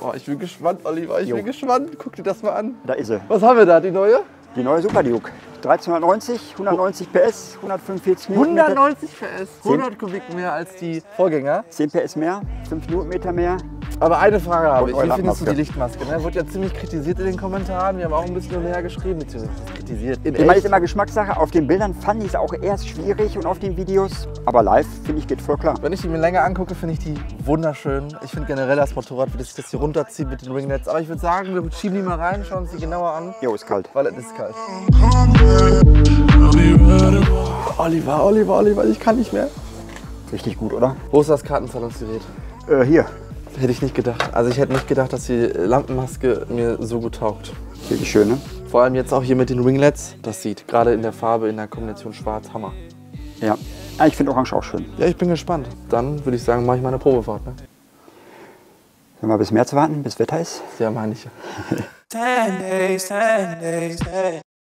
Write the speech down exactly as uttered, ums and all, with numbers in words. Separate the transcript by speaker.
Speaker 1: Boah, ich bin gespannt, Oliver, ich
Speaker 2: Jo.
Speaker 1: bin gespannt. Guck dir das mal an.
Speaker 2: Da ist sie.
Speaker 1: Was haben wir da, die neue?
Speaker 2: Die neue Super Duke. dreizehnhundertneunzig, hundertneunzig P S, hundertfünfundvierzig Newtonmeter.
Speaker 1: hundertneunzig P S, hundert Kubik mehr als die Vorgänger.
Speaker 2: zehn P S mehr, fünf Newtonmeter mehr.
Speaker 1: Aber eine Frage habe ich,
Speaker 2: Und
Speaker 1: wie
Speaker 2: neue
Speaker 1: findest du die
Speaker 2: Lampenmaske.
Speaker 1: Lichtmaske? Ne? Wird ja ziemlich kritisiert in den Kommentaren, wir haben auch ein bisschen näher geschrieben, beziehungsweise kritisiert. In
Speaker 2: Ich meine,
Speaker 1: echt.
Speaker 2: ist immer Geschmackssache. Auf den Bildern fand ich es auch erst schwierig und auf den Videos. Aber live, finde ich, geht voll klar.
Speaker 1: Wenn ich die mir länger angucke, finde ich die wunderschön. Ich finde generell das Motorrad, wie das sich das hier runterzieht mit den Ringnets. Aber ich würde sagen, wir schieben die mal rein, schauen uns die genauer an,
Speaker 2: Jo, ist kalt.
Speaker 1: weil es ist kalt. Oliver, Oliver, Oliver, ich kann nicht mehr.
Speaker 2: Richtig gut, oder?
Speaker 1: Wo ist das Kartenzahlungsgerät?
Speaker 2: Äh, hier.
Speaker 1: Hätte ich nicht gedacht. Also ich hätte nicht gedacht, dass die Lampenmaske mir so gut taugt.
Speaker 2: Richtig schön, ne?
Speaker 1: Vor allem jetzt auch hier mit den Ringlets. Das sieht gerade in der Farbe, in der Kombination schwarz, Hammer.
Speaker 2: Ja. Ah, ich finde Orange auch schön.
Speaker 1: Ja, ich bin gespannt. Dann würde ich sagen, mache ich meine Probefahrt. Ne?
Speaker 2: Wenn wir bis März warten, bis Wetter ist.
Speaker 1: Ja, meine ich.
Speaker 3: ten days, ten days, hey.